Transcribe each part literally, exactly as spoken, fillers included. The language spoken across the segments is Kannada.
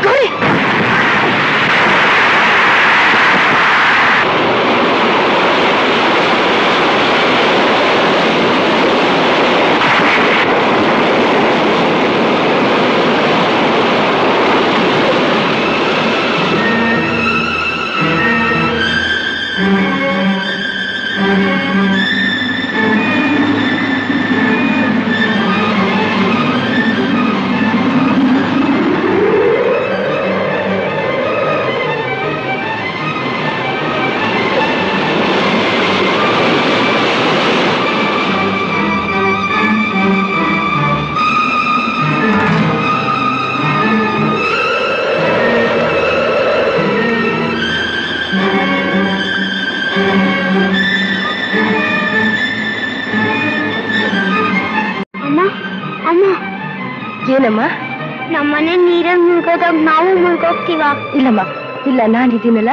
ಏನಮ್ಮ? ನಮ್ಮನೆ ನೀರಲ್ಲಿ ಮುಳುಗೋದಾಗ ನಾವು ಮುಳುಗೋಗ್ತೀವ? ಇಲ್ಲಮ್ಮ, ಇಲ್ಲ, ನಾನಿದ್ದೀನಲ್ಲ.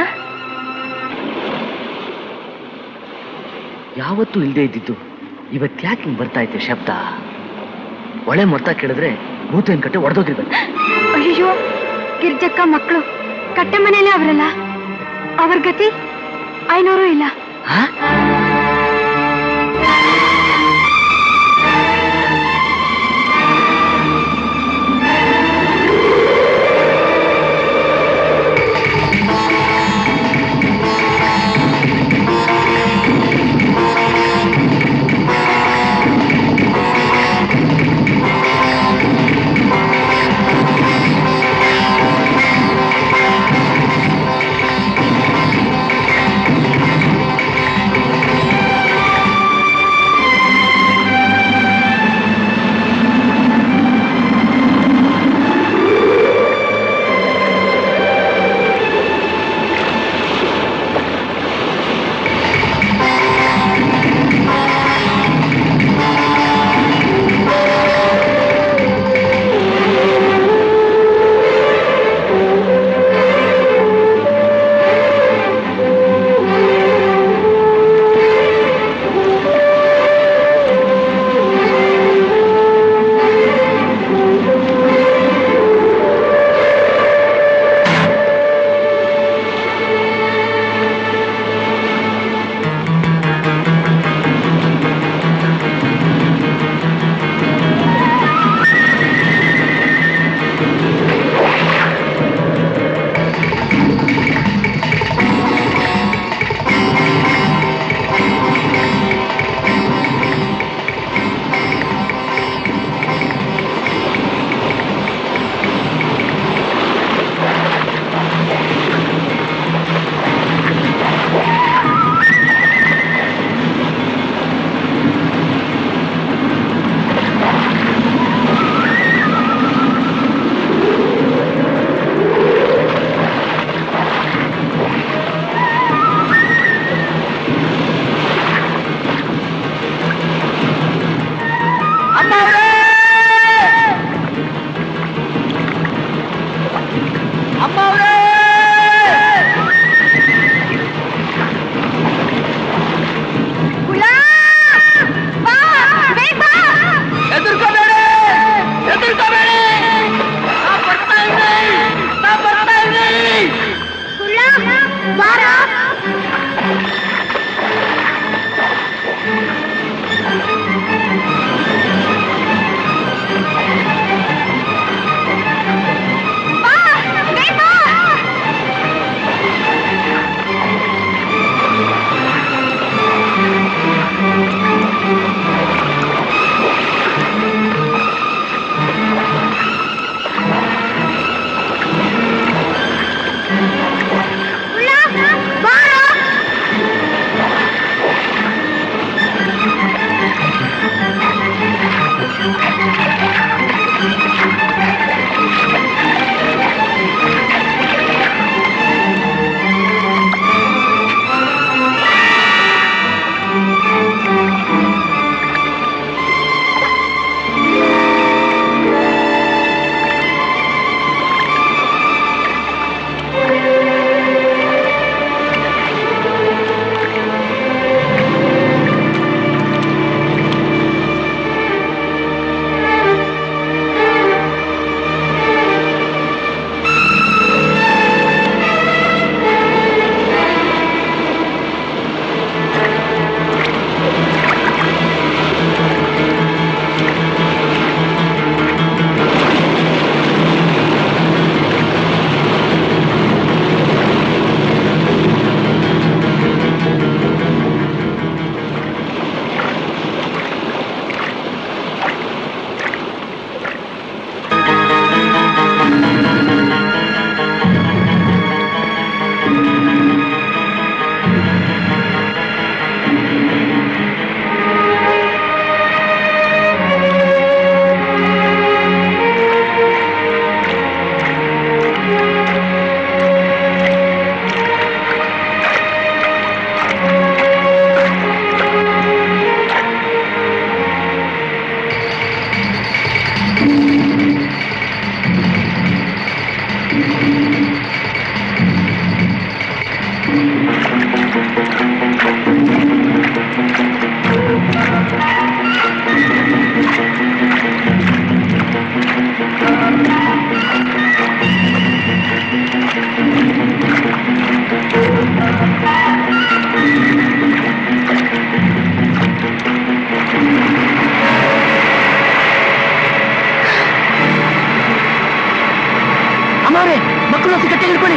ಯಾವತ್ತೂ ಇಲ್ಲದೆ ಇದ್ದಿದ್ದು ಇವತ್ತು ಯಾಕೆ ಹಿಂಗ್ ಬರ್ತಾ ಐತೆ ಶಬ್ದ? ಒಳೆ ಮೊತ್ತ ಕೇಳಿದ್ರೆ ಭೂತೇನ್ ಕಟ್ಟೆ ಒಡೆದೋಗಿರ್ಬೇಕು. ಅಯ್ಯೋ, ಗಿರ್ಜಕ್ಕ ಮಕ್ಕಳು ಕಟ್ಟೆ ಮನೇಲೆ ಅವರಲ್ಲ, ಅವ್ರ ಗತಿ ಐನೂರು ಇಲ್ಲ. ಅಮ್ಮವ್ರೆ, ಮಕ್ಕಳು ಗಟ್ಟಿ ಹಿಡ್ಕೊಳ್ಳಿ.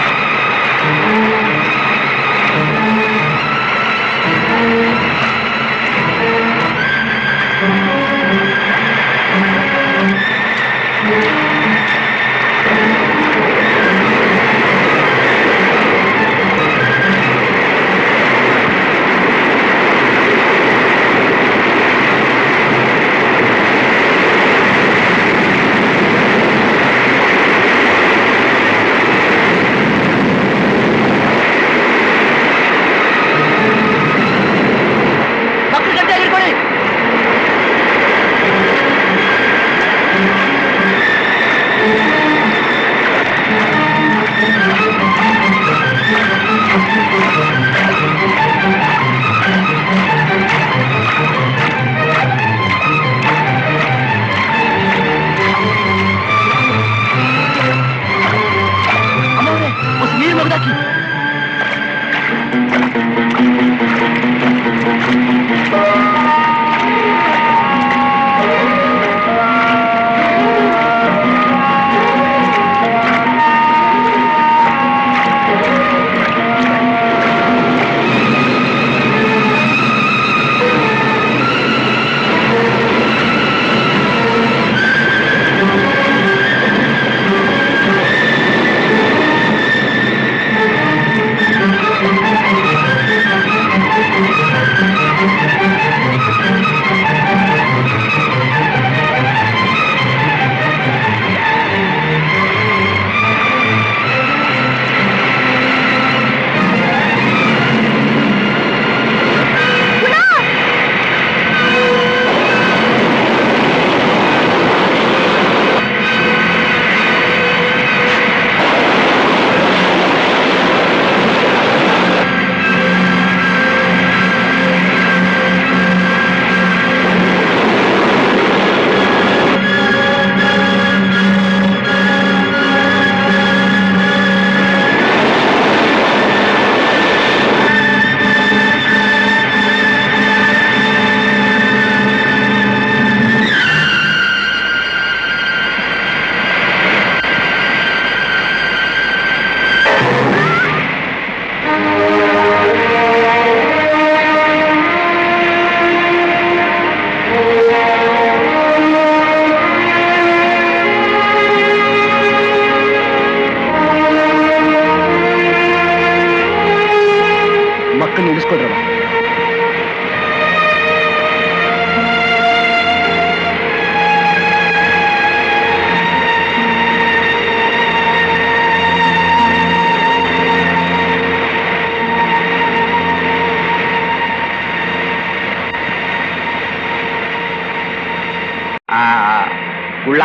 ಉಳ್ಳ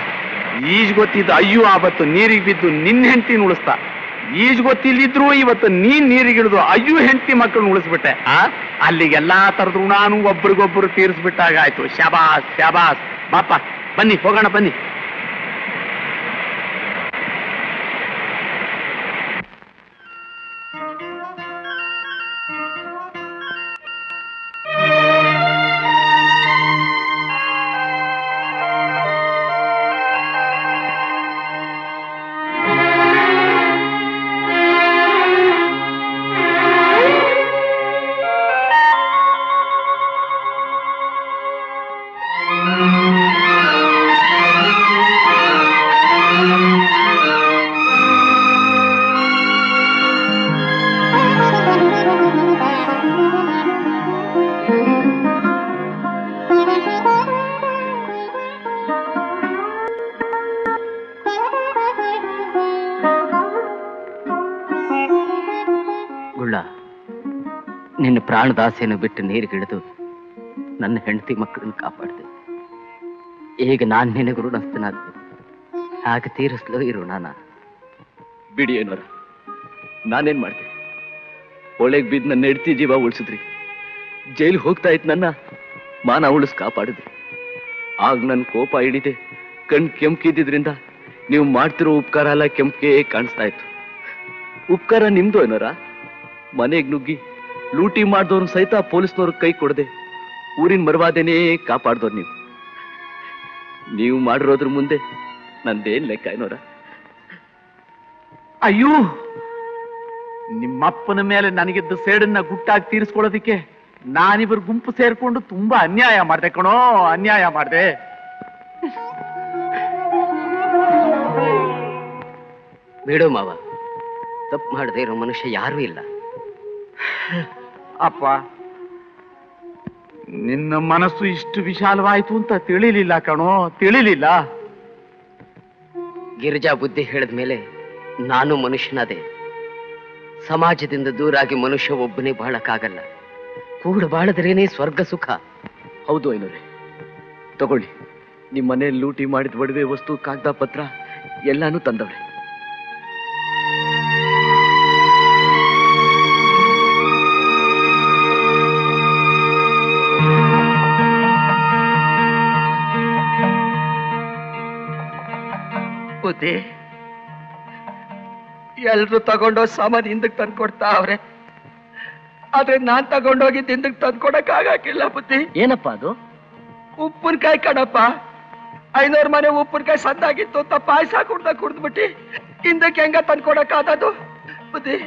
ಈಜ್ ಗೊತ್ತಿದ್ದು ಅಯ್ಯು ಆವತ್ತು ನೀರಿಗೆ ಬಿದ್ದು ನಿನ್ನ ಹೆಂಡತಿನ ಉಳಿಸ್ತಾ, ಈಜ್ ಗೊತ್ತಿಲ್ಲಿದ್ರು ಇವತ್ತು ನೀನ್ ನೀರಿಗಿಳಿದು ಅಯ್ಯು ಹೆಂಡತಿ ಮಕ್ಕಳನ್ನ ಉಳಿಸ್ಬಿಟ್ಟೆ. ಆ ಅಲ್ಲಿಗೆಲ್ಲಾ ತರದ್ ಋಣಾನು ಒಬ್ರಿಗೊಬ್ರು ತೀರಿಸ್ಬಿಟ್ಟಾಗ ಆಯ್ತು. ಶಬಾಸ್ ಶಬಾಸ್. ಬಾಪ ಬನ್ನಿ ಹೋಗೋಣ ಬನ್ನಿ. ನಿನ್ನ ಪ್ರಾಣದಾಸೆಯನ್ನು ಬಿಟ್ಟು ನೀರಿಗಿಳಿದು ನನ್ನ ಹೆಂಡತಿ ಮಕ್ಕಳನ್ನು ಕಾಪಾಡಿದೆ. ಈಗ ನಾನು ನಿನಗೆ ಋಣಸ್ಥನಾದ ಹಾಗೆ ತೀರಿಸ್ಲೋ ಇರು. ನಾನ ಬಿಡಿ ಏನೋರ, ನಾನೇನ್ ಮಾಡ್ದೆ? ಒಳಗೆ ಬಿದ್ದು ನನ್ನ ಹೆಂಡತಿ ಜೀವ ಉಳಿಸಿದ್ರಿ, ಜೈಲಿಗೆ ಹೋಗ್ತಾ ಇತ್ತು ನನ್ನ ಮಾನ ಉಳಿಸ್ ಕಾಪಾಡಿದ್ರಿ. ಆಗ ನನ್ನ ಕೋಪ ಹಿಡಿದೆ, ಕಣ್ ಕೆಂಪಿದ್ರಿಂದ ನೀವು ಮಾಡ್ತಿರೋ ಉಪಕಾರ ಎಲ್ಲ ಕೆಂಪಿಗೆ ಕಾಣಿಸ್ತಾ ಇತ್ತು. ಉಪಕಾರ ನಿಮ್ದು ಏನೋರ. ಮನೆಗೆ ನುಗ್ಗಿ ಲೂಟಿ ಮಾಡ್ದವ್ರನ್ನ ಸಹಿತ ಪೊಲೀಸ್ನವ್ರ ಕೈ ಕೊಡದೆ ಊರಿನ ಮರವಾದೇನೇ ಕಾಪಾಡ್ದವ್ರು ನೀವು. ನೀವು ಮಾಡಿರೋದ್ರ ಮುಂದೆ ನಂದೇನ್ ಲೆಕ್ಕ ಏನೋರ? ಅಯ್ಯೋ, ನಿಮ್ಮಪ್ಪನ ಮೇಲೆ ನನಗಿದ್ದ ಸೇಡನ್ನ ಗುಟ್ಟಾಗಿ ತೀರಿಸ್ಕೊಳ್ಳೋದಿಕ್ಕೆ ನಾನಿಬ್ಬರು ಗುಂಪು ಸೇರ್ಕೊಂಡು ತುಂಬಾ ಅನ್ಯಾಯ ಮಾಡ್ದೆ ಕಣೋ, ಅನ್ಯಾಯ ಮಾಡ್ದೆ. ಬಿಡು ಮಾವ, ತಪ್ಪು ಮಾಡದೇ ಇರೋ ಮನುಷ್ಯ ಯಾರೂ ಇಲ್ಲ. ಅಪ್ಪ, ನಿನ್ನ ಮನಸ್ಸು ಇಷ್ಟು ವಿಶಾಲವಾಯ್ತು ಅಂತ ತಿಳಿಲಿಲ್ಲ ಕಣೋ, ತಿಳಿಲಿಲ್ಲ. ಗಿರಿಜಾ ಬುದ್ಧಿ ಹೇಳಿದ ಮೇಲೆ ನಾನು ಮನುಷ್ಯನಾದೆ. ಸಮಾಜದಿಂದ ದೂರಾಗಿ ಮನುಷ್ಯ ಒಬ್ಬನೇ ಬಾಳಕ್ಕಾಗಲ್ಲ. ಕೂಡ ಬಾಳದ್ರೇನೆ ಸ್ವರ್ಗ ಸುಖ. ಹೌದು ಐನೋರೆ, ತಗೊಳ್ಳಿ. ನಿಮ್ಮ ಮನೆಯಲ್ಲಿ ಲೂಟಿ ಮಾಡಿದ ಒಡವೆ ವಸ್ತು, ಕಾಗದ ಪತ್ರ ಎಲ್ಲಾನು ತಂದವ್ರೆ. ಬುದ್ಧಿ, ಎಲ್ರು ತಗೊಂಡೋಗಿ ಸಾಮಾನು ಹಿಂದಕ್ಕೆ ತಂದು ಕೊಡ್ತಾ ಅವ್ರೆ, ಆದ್ರೆ ನಾನ್ ತಗೊಂಡೋಗಿದ್ದು ಹಿಂದಕ್ಕೆ ತಂದು ಕೊಡಕ್ ಆಗಾಕಿಲ್ಲ ಬುದ್ಧಿ. ಏನಪ್ಪಾ ಅದು? ಉಪ್ಪಿನಕಾಯಿ ಕಣಪ್ಪ. ಐನೂರು ಮನೆ ಉಪ್ಪಿನಕಾಯಿ ಸಂದಾಗಿತ್ತು ಅಂತ ಪಾಯಸ ಕುಡ್ದ ಕುಡ್ದ್ಬಿಟ್ಟಿ ಹಿಂದಕ್ಕೆ ಹೆಂಗ ತಂದು ಕೊಡಕ್ ಆದದು ಬುದ್ಧಿ?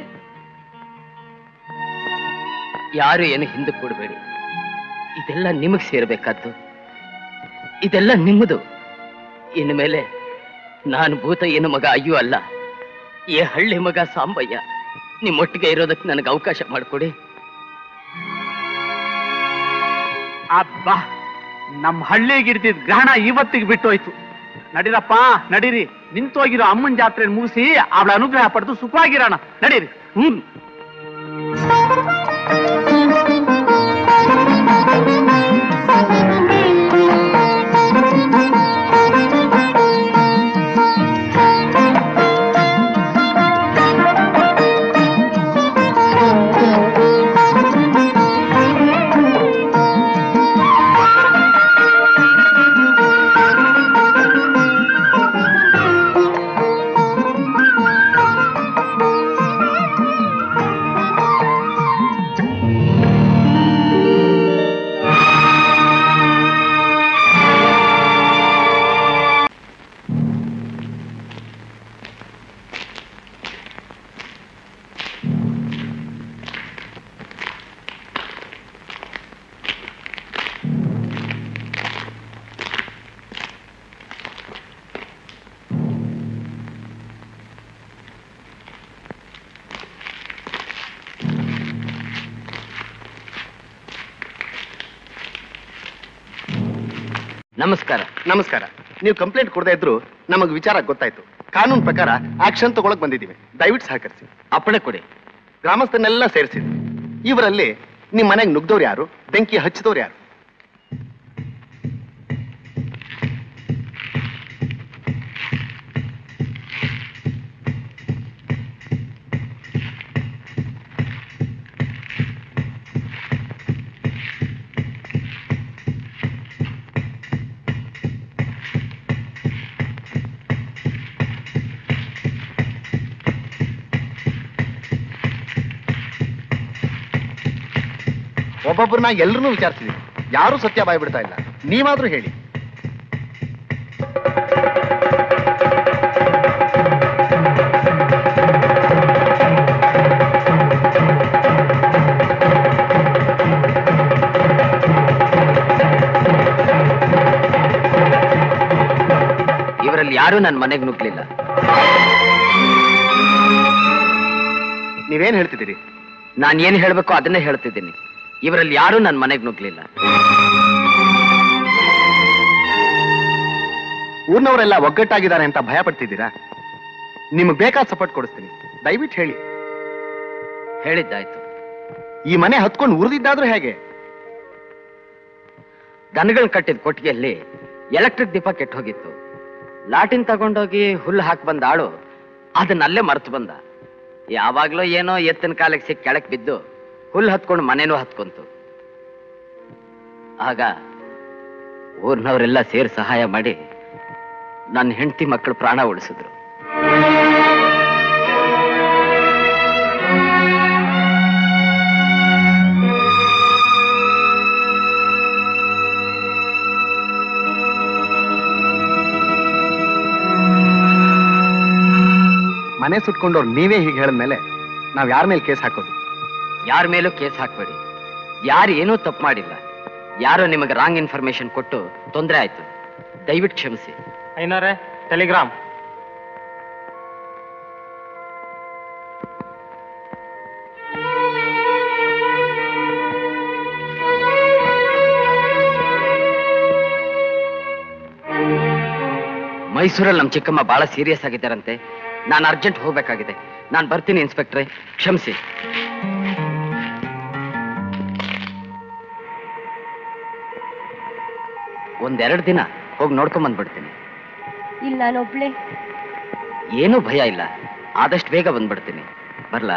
ಯಾರು ಏನು ಹಿಂದೆ ಕೊಡಬೇಡಿ. ಇದೆಲ್ಲ ನಿಮಗ್ ಸೇರ್ಬೇಕಾದ್ದು. ಇದೆಲ್ಲ ನಿಮ್ಮದು. ಇನ್ನು ಮೇಲೆ ನಾನು ಭೂತಯ್ಯನ ಮಗ ಅಯ್ಯೂ ಅಲ್ಲ, ಈ ಹಳ್ಳಿ ಮಗ ಸಾಂಬಯ್ಯ. ನಿಮ್ಮೊಟ್ಟಿಗೆ ಇರೋದಕ್ಕೆ ನನಗೆ ಅವಕಾಶ ಮಾಡಿಕೊಡಿ. ಅಬ್ಬಾ, ನಮ್ಮ ಹಳ್ಳಿಗಿಡ್ತಿದ್ ಗ್ರಹಣ ಇವತ್ತಿಗೆ ಬಿಟ್ಟೋಯ್ತು. ನಡೀರಪ್ಪ, ನಡೀರಿ. ನಿಂತೋಗಿರೋ ಅಮ್ಮನ ಜಾತ್ರೆ ಮುಗಿಸಿ ಅವಳ ಅನುಗ್ರಹ ಪಡೆದು ಸುಖವಾಗಿರೋಣ. ನಡೀರಿ. ಹ್ಮ್ ನಮಸ್ಕಾರ. ನಮಸ್ಕಾರ. ನೀವು ಕಂಪ್ಲೇಂಟ್ ಕೊಡದೇ ಇದ್ರು ನಮಗೆ ವಿಚಾರ ಗೊತ್ತಾಯ್ತು. ಕಾನೂನು ಪ್ರಕಾರ ಆಕ್ಷನ್ ತಗೊಳಕ್ ಬಂದಿದ್ದೀವಿ. ದಯವಿಟ್ಟು ಸಹಕರಿಸಿ. ಅಪ್ಪಣೆ ಕೊಡಿ. ಗ್ರಾಮಸ್ಥರನ್ನೆಲ್ಲ ಸೇರಿಸಿದ್ವಿ. ಇವರಲ್ಲಿ ನಿಮ್ಮ ಮನೆಗೆ ನುಗ್ದವ್ರು ಯಾರು, ಬೆಂಕಿ ಹಚ್ಚಿದವ್ರು ಯಾರು? ಒಬ್ಬೊಬ್ಬರನ್ನ ಎಲ್ಲರನ್ನೂ ವಿಚಾರಿಸಿದ್ವಿ, ಯಾರೂ ಸತ್ಯ ಬಾಯ್ ಬಿಡ್ತಾ ಇಲ್ಲ. ನೀವಾದ್ರೂ ಹೇಳಿ. ಇವರಲ್ಲಿ ಯಾರೂ ನನ್ನ ಮನೆಗೆ ನುಗ್ಲಿಲ್ಲ. ನೀವೇನ್ ಹೇಳ್ತಿದ್ದೀರಿ? ನಾನು ಏನ್ ಹೇಳ್ಬೇಕು ಅದನ್ನೇ ಹೇಳ್ತಿದ್ದೀನಿ. ಇವರಲ್ಲಿ ಯಾರೂ ನನ್ನ ಮನೆಗೆ ನುಗ್ಲಿಲ್ಲ. ಊರ್ನವರೆಲ್ಲ ಒಗ್ಗಟ್ಟಾಗಿದ್ದಾರೆ ಅಂತ ಭಯ ಪಡ್ತಿದ್ದೀರಾ? ನಿಮಗೆ ಬೇಕಾದ ಸಪೋರ್ಟ್ ಕೊಡಿಸ್ತೀನಿ. ದಯವಿಟ್ಟು ಹೇಳಿ. ಹೇಳಿದ್ದಾಯ್ತು. ಈ ಮನೆ ಹತ್ಕೊಂಡು ಉರಿದಿದ್ದಾದ್ರೂ ಹೇಗೆ? ದನಗಳು ಕಟ್ಟಿದ ಕೊಟ್ಟಿಗೆಯಲ್ಲಿ ಎಲೆಕ್ಟ್ರಿಕ್ ದೀಪ ಕೆಟ್ಟು ಹೋಗಿತ್ತು. ಲಾಟಿನ್ ತಗೊಂಡೋಗಿ ಹುಲ್ಲು ಹಾಕಿ ಬಂದ ಆಳು ಅದನ್ನಲ್ಲೇ ಮರೆತು ಬಂದ. ಯಾವಾಗ್ಲೂ ಏನೋ ಎತ್ತಿನ ಕಾಲಕ್ಕೆ ಸಿಕ್ಕಿ ಕೆಳಕ್ ಬಿದ್ದು ಹುಲ್ಲು ಹತ್ಕೊಂಡು ಮನೇನೂ ಹತ್ಕೊಂತು. ಆಗ ಊರ್ನವರೆಲ್ಲ ಸೇರಿ ಸಹಾಯ ಮಾಡಿ ನನ್ನ ಹೆಂಡತಿ ಮಕ್ಕಳು ಪ್ರಾಣ ಉಳಿಸಿದ್ರು. ಮನೆ ಸುಟ್ಕೊಂಡವ್ರು ನೀವೇ ಹೀಗೆ ಹೇಳಿದ್ಮೇಲೆ ನಾವ್ ಯಾರ ಮೇಲೆ ಕೇಸ್ ಹಾಕೋದು? ಯಾರ ಮೇಲೂ ಕೇಸ್ ಹಾಕ್ಬೇಡಿ. ಯಾರು ಏನೂ ತಪ್ಪು ಮಾಡಿಲ್ಲ. ಯಾರೋ ನಿಮಗೆ ರಾಂಗ್ ಇನ್ಫಾರ್ಮೇಶನ್ ಕೊಟ್ಟು ತೊಂದರೆ ಆಯ್ತು. ದಯವಿಟ್ಟು ಕ್ಷಮಿಸಿ. ಐನೋರೆ ಟೆಲಿಗ್ರಾಮ್. ಮೈಸೂರಲ್ಲಿ ನಮ್ಮ ಚಿಕ್ಕಮ್ಮ ಬಹಳ ಸೀರಿಯಸ್ ಆಗಿದ್ದಾರಂತೆ. ನಾನು ಅರ್ಜೆಂಟ್ ಹೋಗ್ಬೇಕಾಗಿದೆ. ನಾನು ಬರ್ತೀನಿ ಇನ್ಸ್ಪೆಕ್ಟ್ರೆ, ಕ್ಷಮಿಸಿ. ಒಂದೆರಡು ದಿನ ಹೋಗಿ ನೋಡ್ಕೊಂಡ್ ಬಂದ್ಬಿಡ್ತೀನಿ. ಇಲ್ಲ ನಾನೊಬ್ಳೆ. ಏನೂ ಭಯ ಇಲ್ಲ, ಆದಷ್ಟು ಬೇಗ ಬಂದ್ಬಿಡ್ತೀನಿ. ಬರ್ಲಾ?